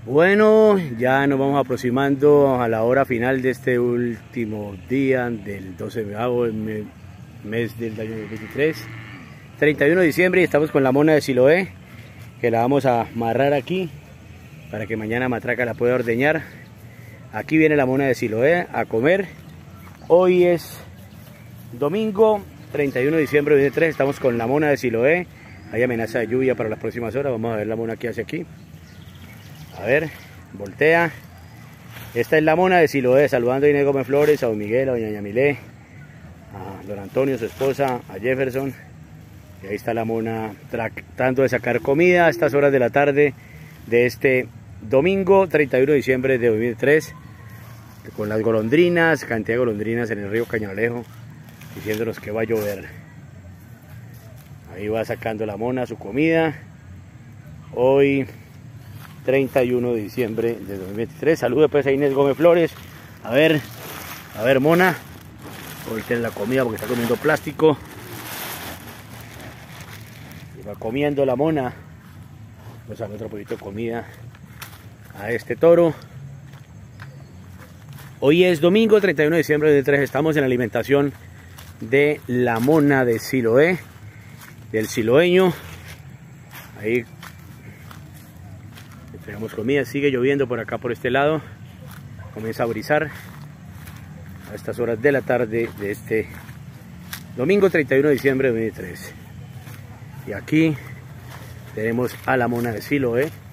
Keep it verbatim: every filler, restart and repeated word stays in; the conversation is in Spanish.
Bueno, ya nos vamos aproximando a la hora final de este último día del doce de mes del año dos mil veintitrés, treinta y uno de diciembre, y estamos con la mona de Siloé, que la vamos a amarrar aquí para que mañana Matraca la pueda ordeñar. Aquí viene la mona de Siloé a comer. Hoy es domingo treinta y uno de diciembre de dos mil veintitrés, estamos con la mona de Siloé. Hay amenaza de lluvia para las próximas horas. Vamos a ver la mona que hace aquí. A ver, voltea. Esta es la mona de Siloé, saludando a Inés Gómez Flores, a don Miguel, a doña Yamilé, a don Antonio, su esposa, a Jefferson. Y ahí está la mona tratando de sacar comida a estas horas de la tarde de este domingo treinta y uno de diciembre de dos mil tres, con las golondrinas, cantidad de golondrinas en el río Cañalejo, diciéndonos que va a llover. Ahí va sacando la mona su comida. Hoy treinta y uno de diciembre de dos mil veintitrés. Saludos pues a Inés Gómez Flores. A ver, a ver mona, hoy tiene la comida porque está comiendo plástico. Y va comiendo la mona. Vamos a darle otro poquito de comida a este toro. Hoy es domingo treinta y uno de diciembre de dos mil veintitrés. Estamos en la alimentación de la mona de Siloé, del siloeño. Ahí tenemos comida, sigue lloviendo por acá por este lado, comienza a brizar a estas horas de la tarde de este domingo treinta y uno de diciembre de dos mil veintitrés. Y aquí tenemos a la mona de Siloé.